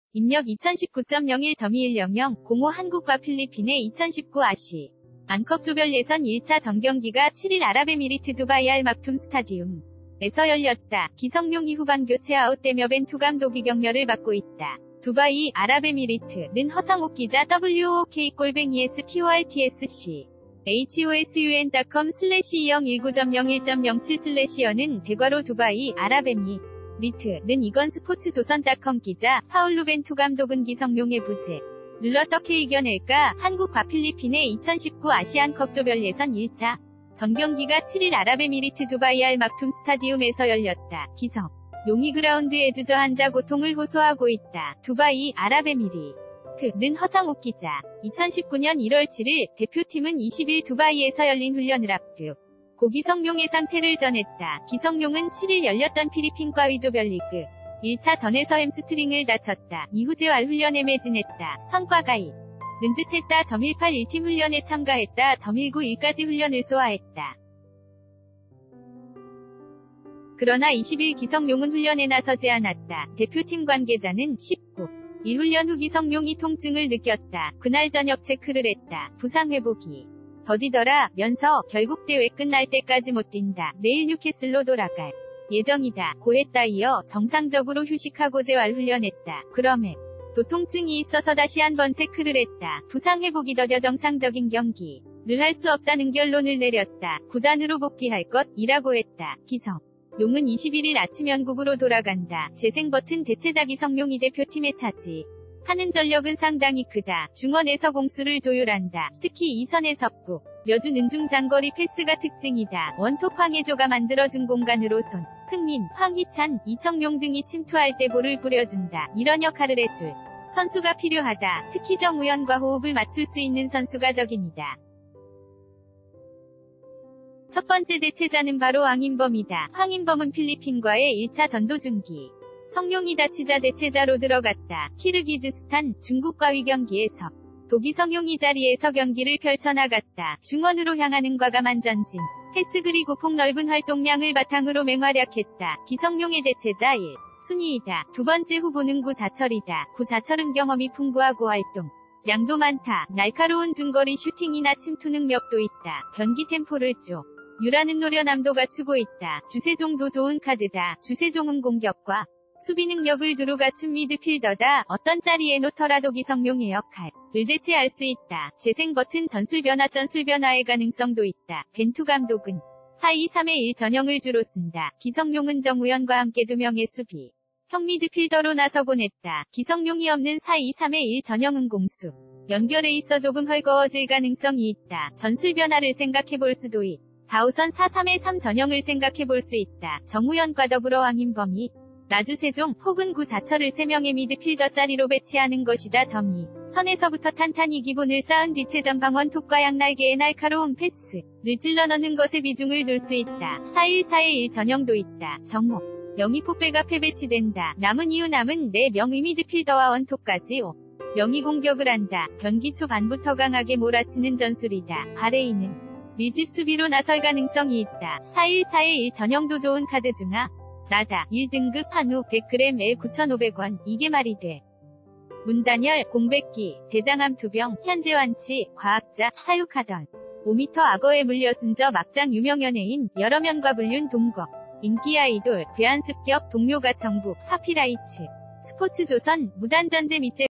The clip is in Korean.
입력 2019.01.2100 05 한국과 필리핀의 2019 아시 안컵 조별 예선 1차 정경기가 7일 아랍에미리트 두바이 알막툼 스타디움에서 열렸다. 기성용이 후반 교체 아웃되며 벤투 감독이 격려를 받고 있다. 두바이 아랍에미리트는 허상욱 기자 WOK_SPORTSC hosun.com/2019.01.07/는 대괄호 두바이 아랍에미리트는 이건 스포츠조선.com 기자 파울루 벤투 감독은 기성용의 부재를 어떻게 이겨낼까? 한국과 필리핀의 2019 아시안컵 조별 예선 1차 정경기가 7일 아랍에미리트 두바이 알막툼 스타디움에서 열렸다. 기성용이 그라운드에 주저앉아 고통을 호소하고 있다. 두바이 아랍에미리트는 허상욱 기자 2019년 1월 7일 대표팀은 20일 두바이에서 열린 훈련을 앞두고 기성용의 상태를 전했다. 기성용은 7일 열렸던 필리핀과 위조별리그 1차 전에서 햄스트링을 다쳤다. 이후 재활 훈련에 매진했다. 성과가 는 듯했다. 181팀 훈련에 참가했다. 191까지 훈련을 소화했다. 그러나 20일 기성용은 훈련에 나서지 않았다. 대표팀 관계자는 19일 훈련 후 기성용이 통증을 느꼈다. 그날 저녁 체크를 했다. 부상 회복이 더디더라 면서 결국 대회 끝날 때까지 못 뛴다. 내일 뉴캐슬로 돌아갈 예정이다. 고했다. 이어 정상적으로 휴식하고 재활 훈련했다. 그럼에도 통증이 있어서 다시 한번 체크를 했다. 부상 회복이 더뎌 정상적인 경기를 할 수 없다는 결론을 내렸다. 구단으로 복귀할 것이라고 했다. 기성용은 21일 아침 영국으로 돌아간다. 재생 버튼 대체자 기성용이 대표팀에 차지하는 전력은 상당히 크다. 중원에서 공수를 조율한다. 특히 2선의 섭구, 려준 은중 장거리 패스가 특징이다. 원톱 황혜조가 만들어준 공간으로 흥민, 황희찬, 이청용 등이 침투할 때 볼을 뿌려준다. 이런 역할을 해줄 선수가 필요하다. 특히 정우현과 호흡을 맞출 수 있는 선수가 적입니다. 첫 번째 대체자는 바로 황인범이다. 황인범은 필리핀과의 1차 전도중기 성용이 다치자 대체자로 들어갔다. 키르기즈스탄, 중국과 위경기에서 도기성용이 자리에서 경기를 펼쳐나갔다. 중원으로 향하는 과감한 전진 패스 그리고 폭넓은 활동량을 바탕으로 맹활약했다. 기성용의 대체자 1. 순위이다. 두 번째 후보는 구자철이다. 구자철은 경험이 풍부하고 활동량도 많다. 날카로운 중거리 슈팅이나 침투 능력도 있다. 경기 템포를 조율하는 노련함도 갖추고 있다. 주세종도 좋은 카드다. 주세종은 공격과 수비 능력을 두루 갖춘 미드필더다. 어떤 자리에 놓더라도 기성용의 역할을 대체할 수 있다. 재생 버튼 전술 변화의 가능성도 있다. 벤투 감독은 4-2-3-1 전형을 주로 쓴다. 기성용은 정우현과 함께 2명의 수비 형 미드필더로 나서곤 했다. 기성용이 없는 4-2-3-1 전형은 공수 연결에 있어 조금 헐거워질 가능성이 있다. 전술 변화를 생각해볼 수도 있다. 우선 4-3-3 전형을 생각해볼 수 있다. 정우현과 더불어 황인범이 나주세종 혹은 구자철을 3명의 미드필더 자리로 배치하는 것이다. 선에서부터 탄탄히 기본을 쌓은 뒤체전 방원 톱과 양날개의 날카로운 패스를 찔러 넣는 것에 비중을 둘 수 있다. 4-1-4-1 전형도 있다. 영이 포백앞에 배치된다. 남은 4명의 미드필더와 원톱까지 5명이 공격을 한다. 경기 초반부터 강하게 몰아치는 전술이다. 바레인은 밀집 수비로 나설 가능성이 있다. 4-1-4-1 전형도 좋은 카드 중 나다. 1등급 한우 100g에 9,500원. 이게 말이 돼. 문단열, 공백기, 대장암 투병, 현재 완치, 과학자, 사육하던 5m 악어에 물려 숨져 막장 유명 연예인, 여러 명과 불륜 동거, 인기 아이돌, 괴한습격, 동료가 정부, 하피라이츠, 스포츠조선, 무단전제 밑제